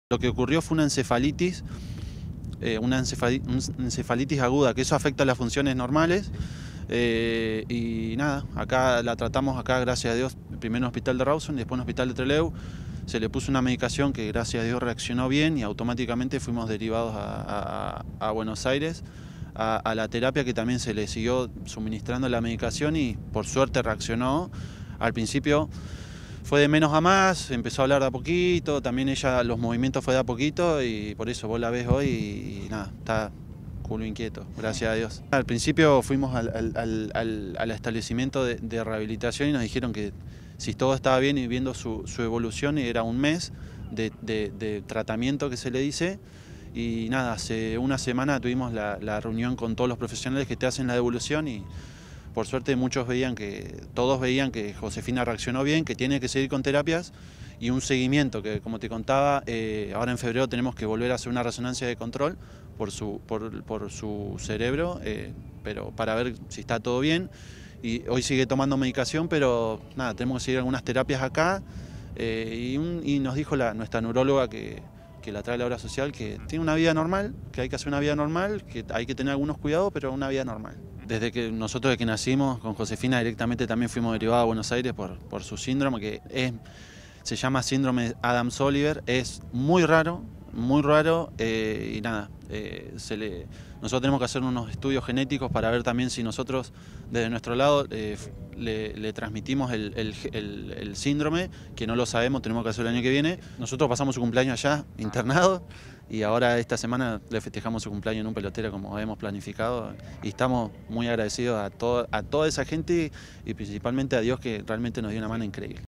Lo que ocurrió fue una encefalitis, encefalitis aguda, que eso afecta a las funciones normales. Y nada, acá la tratamos, gracias a Dios, primero en el hospital de Rawson y después en el hospital de Trelew. Se le puso una medicación que gracias a Dios reaccionó bien y automáticamente fuimos derivados a Buenos Aires, a la terapia, que también se le siguió suministrando la medicación y por suerte reaccionó. Al principio fue de menos a más, empezó a hablar de a poquito, también ella, los movimientos fue de a poquito y por eso vos la ves hoy y nada, está culo inquieto, gracias a Dios. Al principio fuimos al establecimiento de rehabilitación y nos dijeron que si todo estaba bien y viendo su evolución, era un mes de tratamiento que se le dice. Y nada, hace una semana tuvimos la reunión con todos los profesionales que te hacen la devolución y por suerte todos veían que Josefina reaccionó bien, que tiene que seguir con terapias y un seguimiento que, como te contaba, ahora en febrero tenemos que volver a hacer una resonancia de control por su cerebro, pero para ver si está todo bien. Y hoy sigue tomando medicación, pero nada, tenemos que seguir algunas terapias acá. Y nos dijo nuestra neuróloga que la trae a la obra social, que tiene una vida normal, que hay que hacer una vida normal, que hay que tener algunos cuidados, pero una vida normal. Desde que nacimos con Josefina directamente también fuimos derivados a Buenos Aires por su síndrome, que se llama síndrome Adams-Oliver, es muy raro, y nada, nosotros tenemos que hacer unos estudios genéticos para ver también si nosotros desde nuestro lado le transmitimos el síndrome, que no lo sabemos, tenemos que hacer el año que viene. Nosotros pasamos su cumpleaños allá, internado, y ahora esta semana le festejamos su cumpleaños en un pelotero como habíamos planificado, y estamos muy agradecidos a toda esa gente y principalmente a Dios, que realmente nos dio una mano increíble.